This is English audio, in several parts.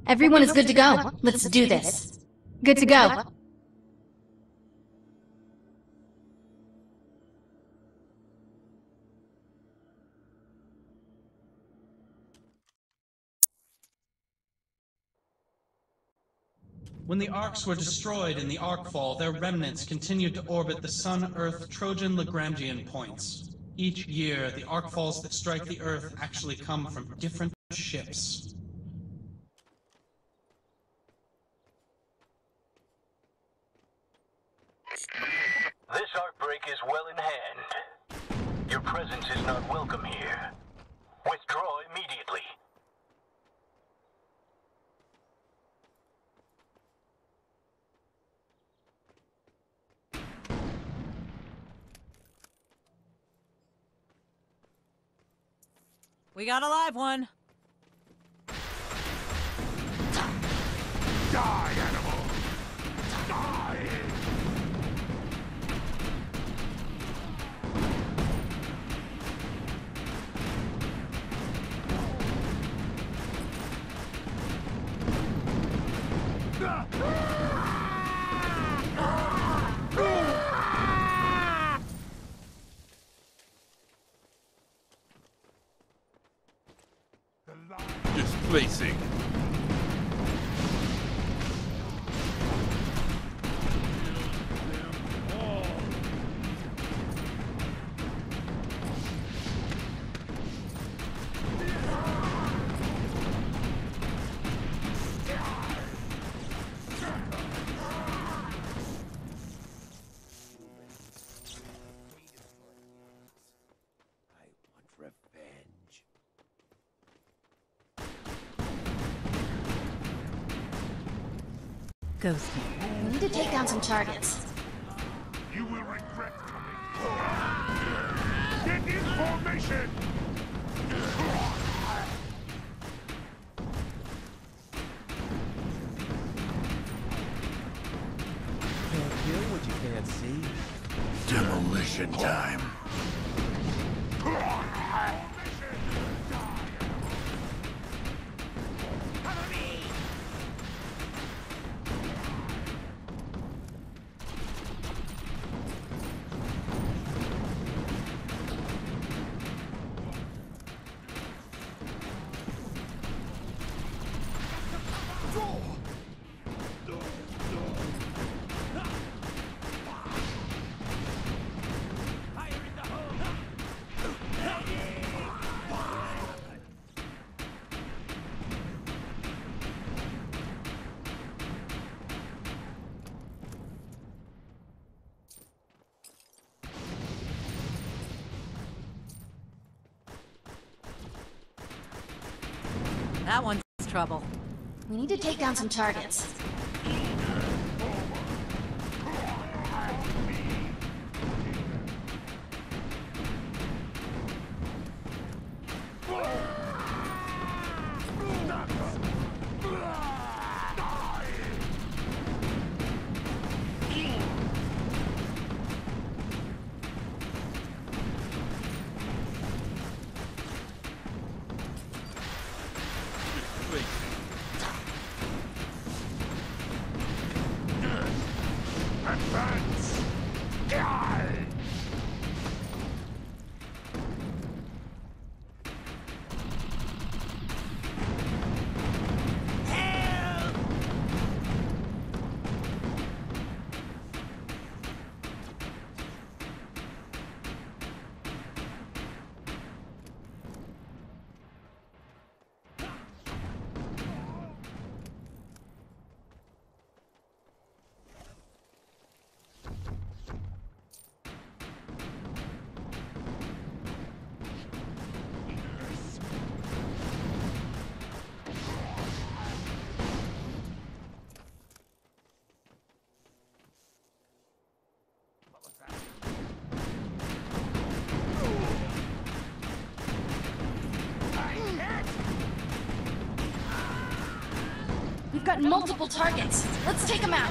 Everyone is good to go. Let's do this. Good to go. When the arcs were destroyed in the Arcfall, their remnants continued to orbit the Sun, Earth, Trojan, Lagrangian points. Each year, the Arcfalls that strike the Earth actually come from different ships. This arc break is well in hand. Your presence is not welcome here. Withdraw immediately. We got a live one. Die, animal! Die! Displacing. Ghost. We need to take down some targets. You will regret coming. Get in formation! Can't kill what you can't see. Demolition time. That one's trouble. We need to take down some targets. Advance! Die! We've got multiple targets. Let's take them out.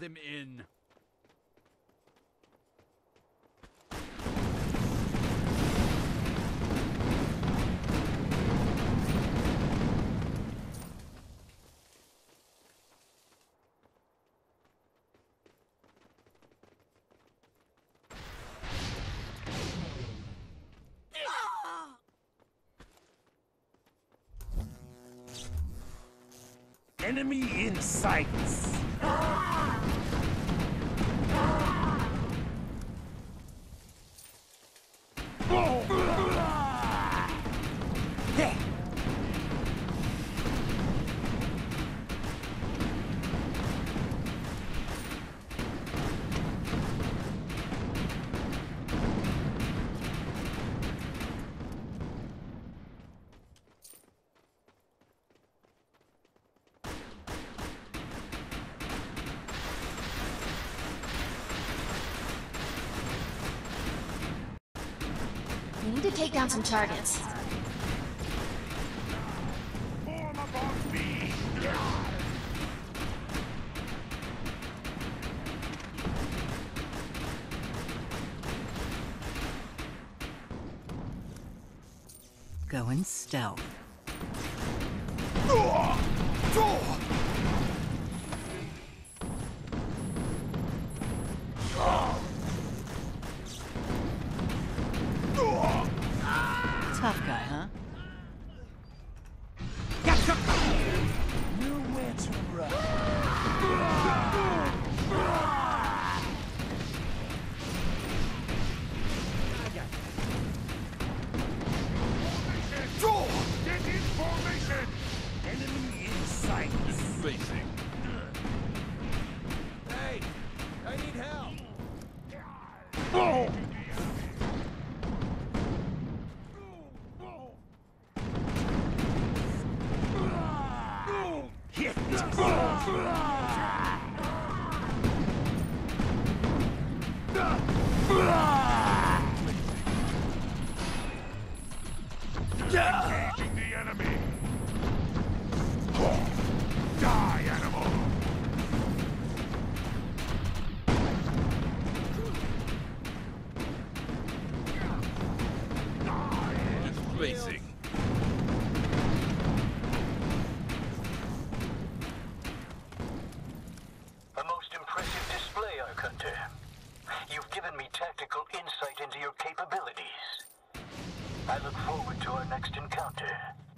them in. Enemy in sight. We need to take down some targets. Form upon me. Going stealth. Tough guy, huh? Nowhere to run. Get in formation. Enemy in sight. Facing. Hey, I need help. Hit. Engaging the enemy. Die, animal. Displacing. A most impressive display, Archunter. You've given me tactical insight into your capabilities. I look forward to our next encounter.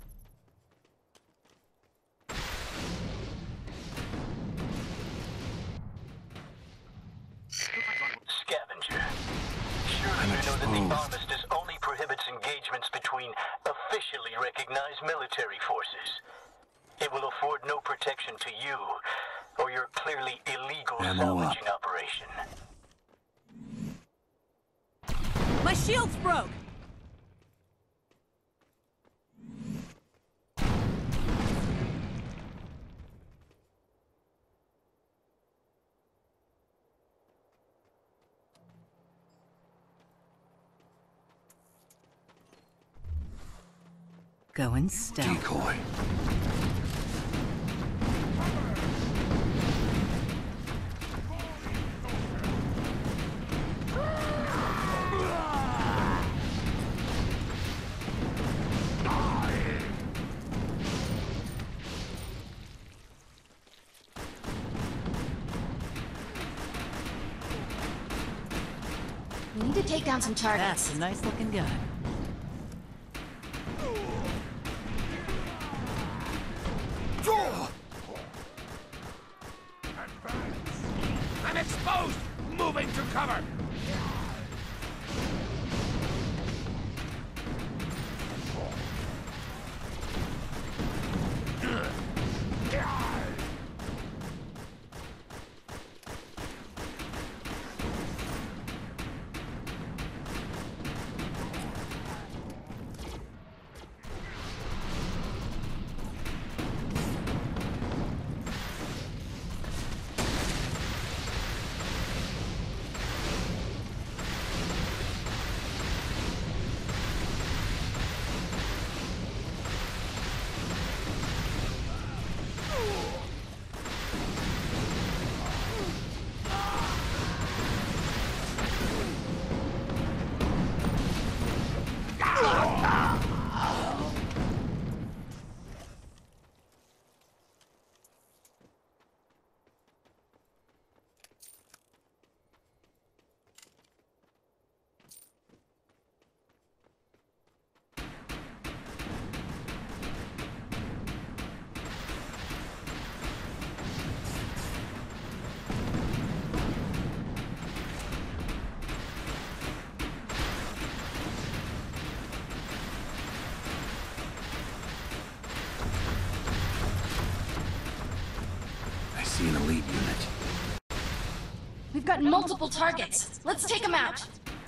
Scavenger. Surely you know that the armistice only prohibits engagements between officially recognized military forces. It will afford no protection to you or your clearly illegal salvaging operation. My shield's broke! Going stealth. Decoy. We need to take down some targets. That's a nice looking gun. I'm exposed! Moving to cover! I see an elite unit. We've got multiple targets. Let's take them out.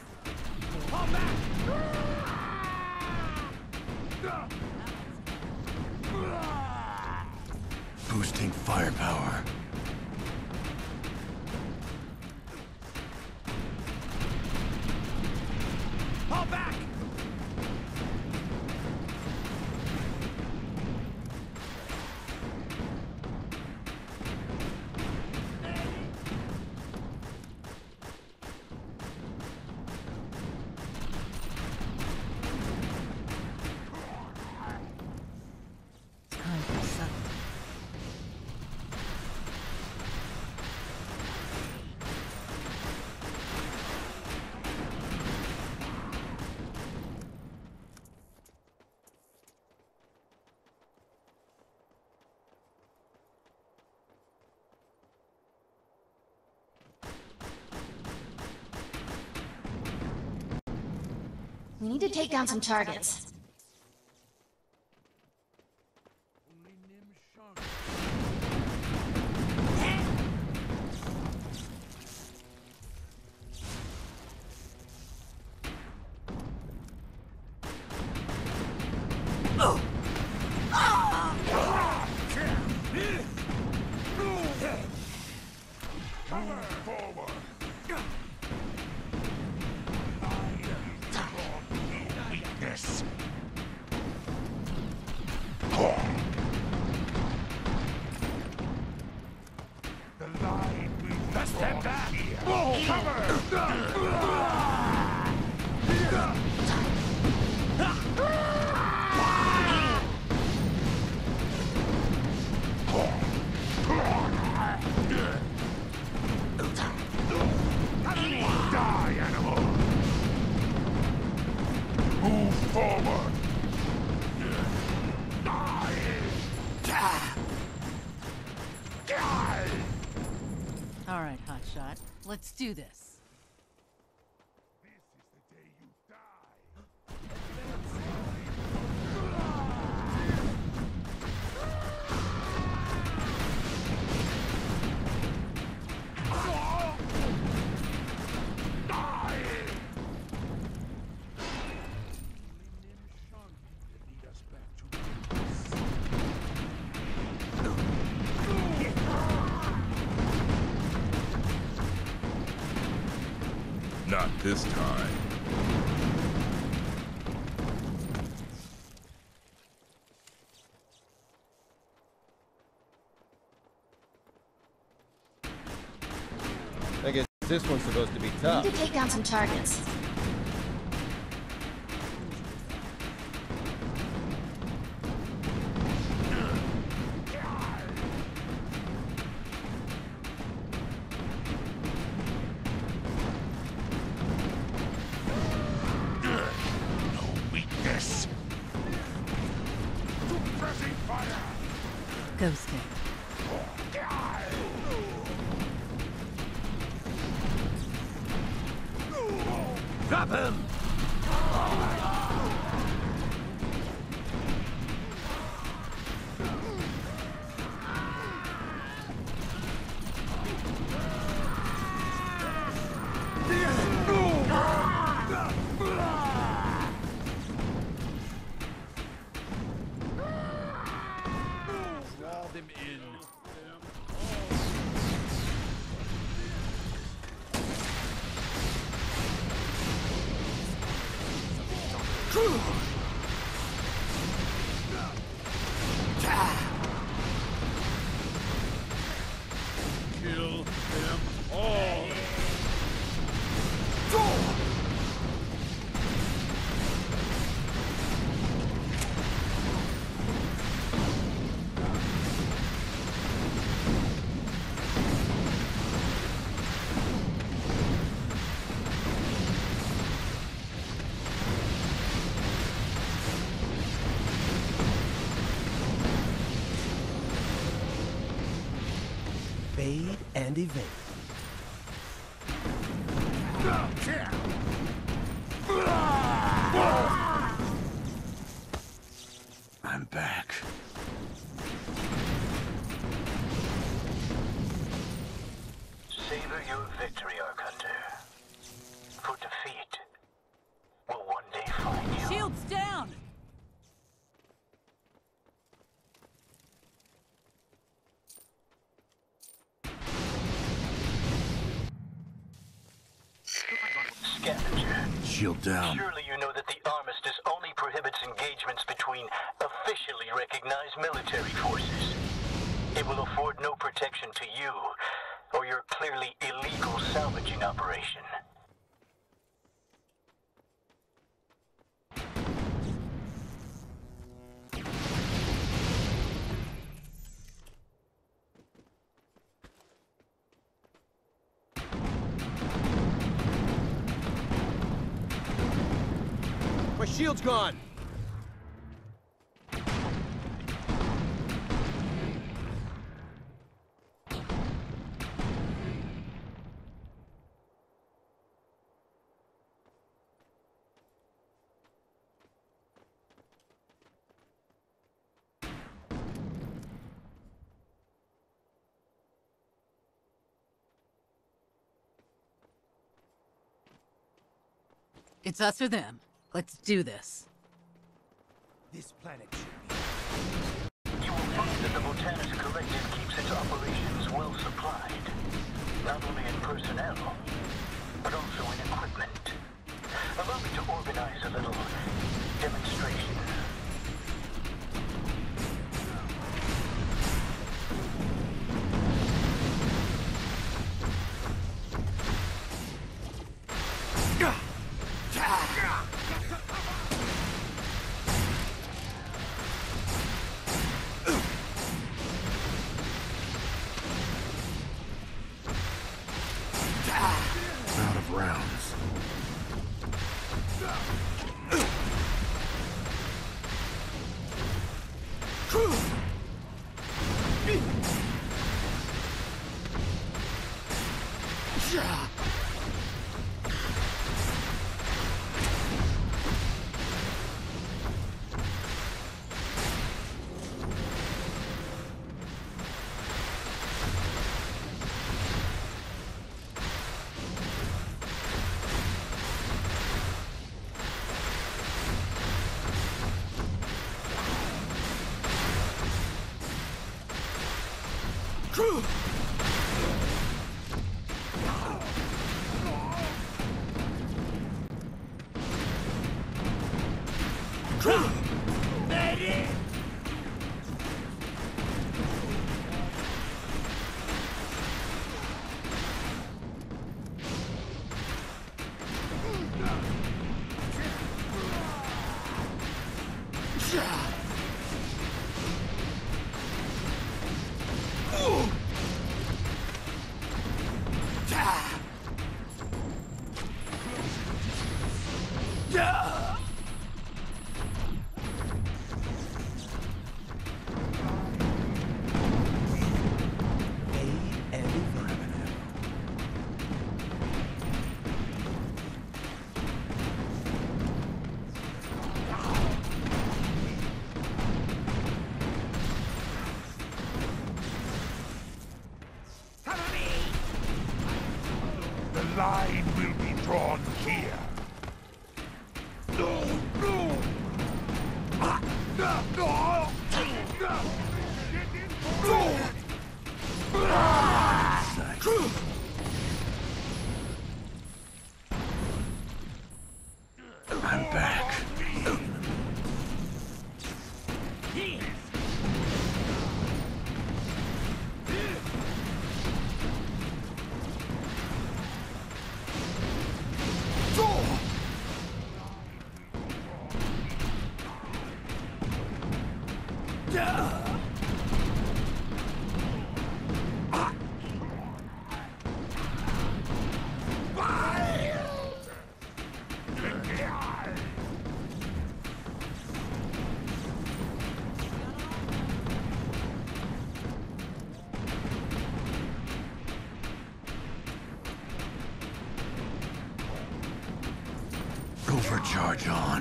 Boosting firepower. Fall back! It's time for supper. We need to take down some targets. Weakness. The line we let's step back. Die, animal! Move forward! All right, hotshot. Let's do this. This is the day you die! Not this time. I guess this one's supposed to be We tough. need to take down some targets. No weakness. Suppressing fire. Ghosting. Drop him. Wall them in. Kill them all. and evade. I'm back. Savor your victory, Arc Hunter. For defeat will one day find you. Shields down! Scavenger. Shield down. Surely you know that the armistice only prohibits engagements between officially recognized military forces. It will afford no protection to you or your clearly illegal salvaging operation. My shield's gone! It's us or them. Let's do this. This planet should be... You will find that the Botanist Collective keeps its operations well supplied. Not only in personnel, but also in equipment. Allow me to organize a little demonstration. Out of rounds. The line will be drawn here. No, no! Ah, no, no! I'm back. Overcharge on.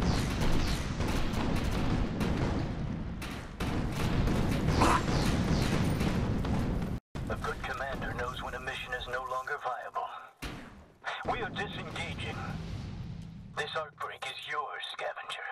A good commander knows when a mission is no longer viable. We are disengaging. This arc break is yours, Scavenger.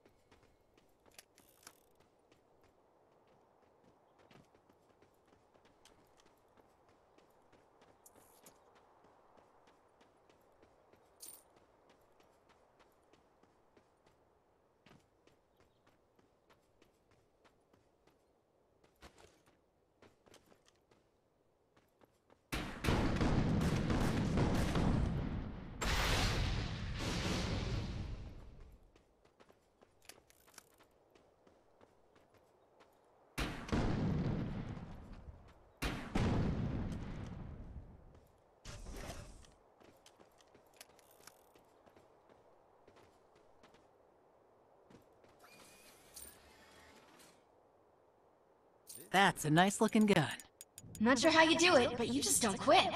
That's a nice looking gun. Not sure how you do it, but you just don't quit.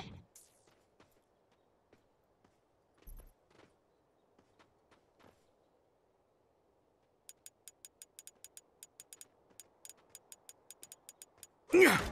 Yeah.